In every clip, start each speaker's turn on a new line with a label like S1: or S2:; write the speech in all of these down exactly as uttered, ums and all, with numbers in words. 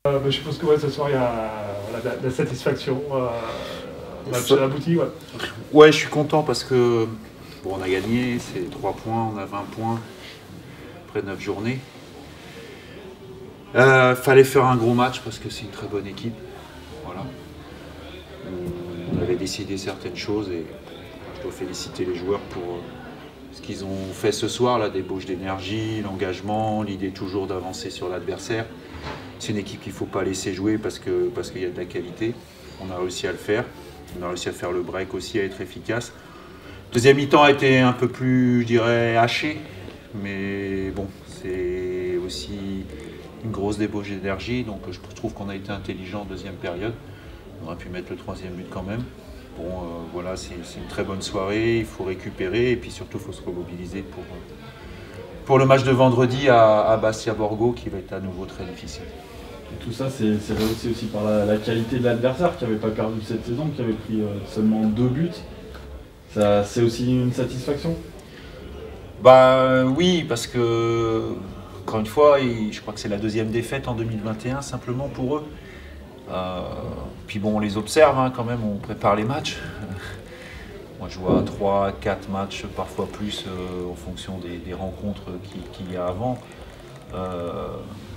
S1: Euh, bah, je suppose que ouais, ce soir il y a voilà, de, de la satisfaction. Euh, match abouti, ouais.
S2: Ouais, je suis content parce que bon, on a gagné, c'est trois points, on a vingt points après neuf journées. Euh, fallait faire un gros match parce que c'est une très bonne équipe. Voilà. On avait décidé certaines choses et je dois féliciter les joueurs pour ce qu'ils ont fait ce soir, la débauche d'énergie, l'engagement, l'idée toujours d'avancer sur l'adversaire. C'est une équipe qu'il ne faut pas laisser jouer parce que, parce qu'il y a de la qualité. On a réussi à le faire. On a réussi à faire le break aussi, à être efficace. Deuxième mi-temps a été un peu plus, je dirais, haché. Mais bon, c'est aussi une grosse débauche d'énergie. Donc je trouve qu'on a été intelligent en deuxième période. On aurait pu mettre le troisième but quand même. Bon, euh, voilà, c'est une très bonne soirée. Il faut récupérer et puis surtout, il faut se remobiliser pour, pour le match de vendredi à, à Bastia Borgo qui va être à nouveau très difficile.
S3: Et tout ça, c'est rehaussé aussi par la, la qualité de l'adversaire qui n'avait pas perdu cette saison, qui avait pris euh, seulement deux buts. C'est aussi une satisfaction?
S2: Bah oui, parce que, encore une fois, je crois que c'est la deuxième défaite en deux mille vingt et un simplement pour eux. Euh, puis bon, on les observe hein, quand même, on prépare les matchs. Moi je vois trois, quatre matchs, parfois plus, euh, en fonction des, des rencontres qu'il qu'il y a avant. Euh,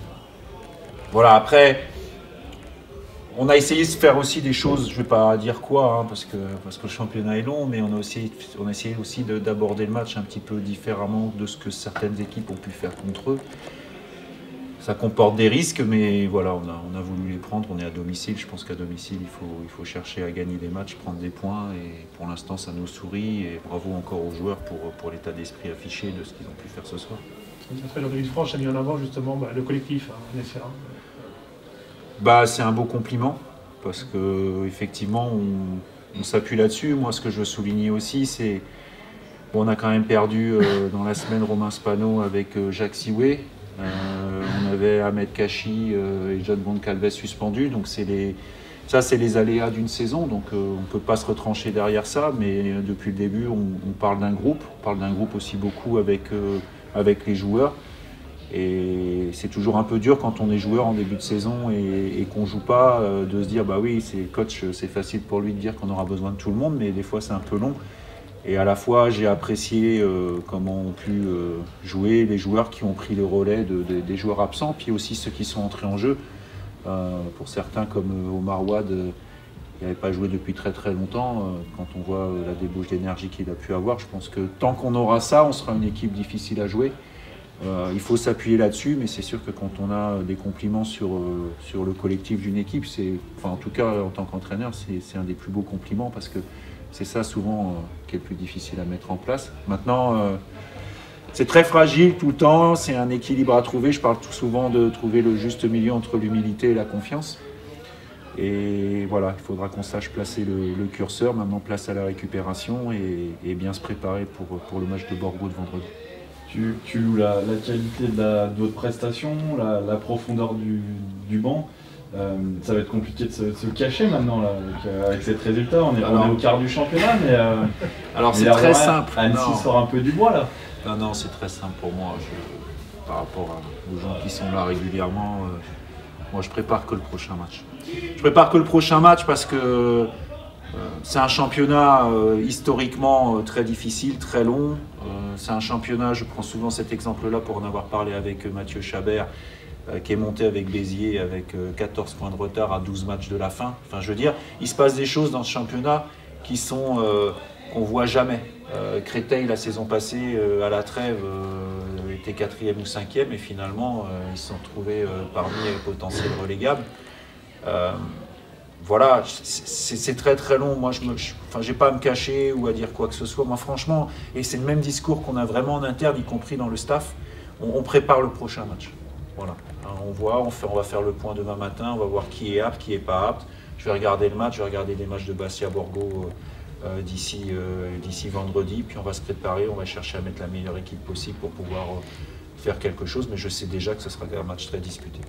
S2: voilà, après, on a essayé de faire aussi des choses, je ne vais pas dire quoi, hein, parce, que, parce que le championnat est long, mais on a, aussi, on a essayé aussi d'aborder le match un petit peu différemment de ce que certaines équipes ont pu faire contre eux. Ça comporte des risques, mais voilà, on a, on a voulu les prendre. On est à domicile. Je pense qu'à domicile, il faut, il faut chercher à gagner des matchs, prendre des points. Et pour l'instant, ça nous sourit. Et bravo encore aux joueurs pour, pour l'état d'esprit affiché de ce qu'ils ont pu faire ce soir.
S1: Jean-David Franche a mis en avant justement bah, le collectif, hein, en essayant.
S2: Bah, c'est un beau compliment parce que effectivement, on, on s'appuie là-dessus. Moi, ce que je veux souligner aussi, c'est bon, on a quand même perdu euh, dans la semaine Romain Spano avec euh, Jacques Sioué. Euh, on avait Ahmed Kachi euh, et John Goncalves suspendus, donc les, ça c'est les aléas d'une saison, donc euh, on ne peut pas se retrancher derrière ça, mais euh, depuis le début on, on parle d'un groupe, on parle d'un groupe aussi beaucoup avec, euh, avec les joueurs, et c'est toujours un peu dur quand on est joueur en début de saison et, et qu'on ne joue pas, euh, de se dire bah oui, c'est coach, c'est facile pour lui de dire qu'on aura besoin de tout le monde, mais des fois c'est un peu long. Et à la fois, j'ai apprécié euh, comment ont pu euh, jouer les joueurs qui ont pris le relais de, de, des joueurs absents, puis aussi ceux qui sont entrés en jeu. Euh, pour certains, comme euh, Omar Wade, euh, il n'avait pas joué depuis très très longtemps. Euh, quand on voit euh, la débauche d'énergie qu'il a pu avoir, je pense que tant qu'on aura ça, on sera une équipe difficile à jouer. Euh, il faut s'appuyer là-dessus, mais c'est sûr que quand on a des compliments sur, euh, sur le collectif d'une équipe, c'est, enfin, en tout cas en tant qu'entraîneur, c'est un des plus beaux compliments parce que c'est ça souvent euh, qui est le plus difficile à mettre en place. Maintenant, euh, c'est très fragile tout le temps, c'est un équilibre à trouver. Je parle tout souvent de trouver le juste milieu entre l'humilité et la confiance. Et voilà, il faudra qu'on sache placer le, le curseur. Maintenant, place à la récupération et, et bien se préparer pour, pour le match de Borgo de vendredi.
S3: Tu, tu loues la, la qualité de, la, de votre prestation, la, la profondeur du, du banc. Euh, ça va être compliqué de se, de se cacher maintenant là, avec, euh, avec cet résultat. On est, alors, on est au quart du championnat, mais, euh,
S2: alors c'est très simple.
S3: Annecy sort un peu du bois là.
S2: Non, non, c'est très simple pour moi. Je, par rapport à, aux gens qui sont là régulièrement, euh, moi je prépare que le prochain match. Je prépare que le prochain match parce que euh, c'est un championnat euh, historiquement euh, très difficile, très long. Euh, c'est un championnat, je prends souvent cet exemple-là pour en avoir parlé avec euh, Mathieu Chabert, qui est monté avec Béziers avec quatorze points de retard à douze matchs de la fin. Enfin, je veux dire, il se passe des choses dans ce championnat qui sont euh, qu'on voit jamais. Euh, Créteil, la saison passée, euh, à la trêve, euh, était quatrième ou cinquième et finalement, euh, ils se sont trouvés euh, parmi les potentiels relégables. Euh, voilà, c'est très très long. Moi, je n'ai enfin, pas à me cacher ou à dire quoi que ce soit. Moi, franchement, et c'est le même discours qu'on a vraiment en interne, y compris dans le staff, on, on prépare le prochain match. Voilà. On voit, on, fait, on va faire le point demain matin, on va voir qui est apte, qui n'est pas apte. Je vais regarder le match, je vais regarder les matchs de Bastia Borgo euh, d'ici euh, d'ici vendredi, puis on va se préparer, on va chercher à mettre la meilleure équipe possible pour pouvoir euh, faire quelque chose, mais je sais déjà que ce sera un match très disputé.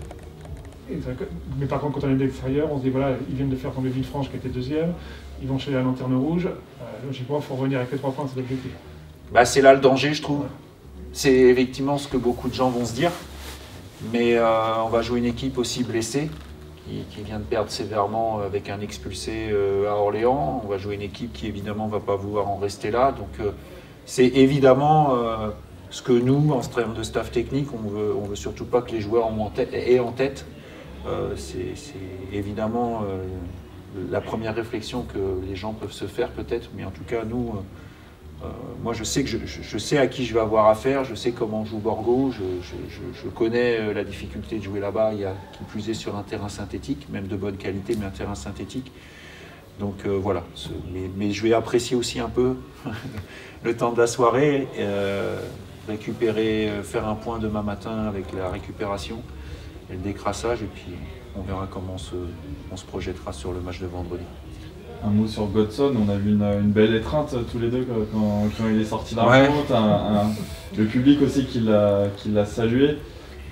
S1: Mais par contre, quand on est de l'extérieur, on se dit voilà, ils viennent de faire tomber Villefranche qui était deuxième, ils vont chez la Lanterne Rouge, euh, logiquement, il faut revenir avec les trois points, c'est l'objectif.
S2: Bah, c'est là le danger, je trouve. Ouais. C'est effectivement ce que beaucoup de gens vont se dire. Mais euh, on va jouer une équipe aussi blessée, qui, qui vient de perdre sévèrement avec un expulsé euh, à Orléans. On va jouer une équipe qui évidemment ne va pas vouloir en rester là. Donc euh, c'est évidemment euh, ce que nous, en termes de staff technique, on veut, on veut surtout pas que les joueurs ont en tête, aient en tête. Euh, c'est évidemment euh, la première réflexion que les gens peuvent se faire peut-être, mais en tout cas nous, euh, euh, moi je sais que je, je, je sais à qui je vais avoir affaire, je sais comment joue Borgo, je, je, je, je connais la difficulté de jouer là-bas, il y a qui plus est sur un terrain synthétique, même de bonne qualité, mais un terrain synthétique. Donc euh, voilà, mais, mais je vais apprécier aussi un peu le temps de la soirée, euh, récupérer, faire un point demain matin avec la récupération et le décrassage, et puis on verra comment on se, on se projettera sur le match de vendredi.
S3: Un mot sur Godson, on a vu une, une belle étreinte tous les deux quand, quand il est sorti d'un
S2: ouais.
S3: compte, un, un, le public aussi qui l'a salué.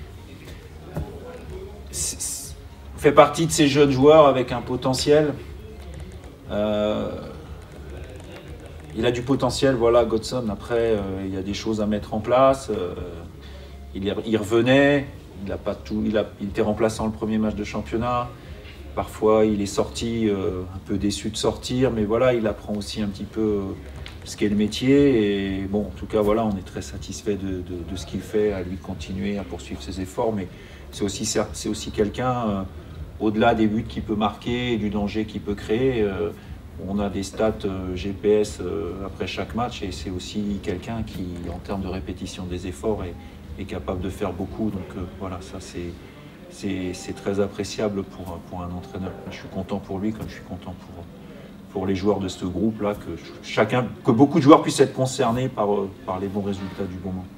S2: C'est, fait partie de ces jeunes joueurs avec un potentiel. Euh, il a du potentiel, voilà, Godson. Après, euh, il y a des choses à mettre en place. Euh, il, il revenait. Il, a pas tout, il, a, il était remplaçant le premier match de championnat. Parfois, il est sorti, euh, un peu déçu de sortir, mais voilà, il apprend aussi un petit peu euh, ce qu'est le métier. Et bon, en tout cas, voilà, on est très satisfait de, de, de ce qu'il fait, à lui de continuer à poursuivre ses efforts. Mais c'est aussi, c'est aussi quelqu'un, euh, au-delà des buts qu'il peut marquer et du danger qu'il peut créer. Euh, on a des stats euh, G P S euh, après chaque match, et c'est aussi quelqu'un qui, en termes de répétition des efforts, est est capable de faire beaucoup, donc euh, voilà, ça c'est très appréciable pour, pour un entraîneur. Je suis content pour lui, comme je suis content pour, pour les joueurs de ce groupe-là, que, chacun, que beaucoup de joueurs puissent être concernés par, par les bons résultats du moment.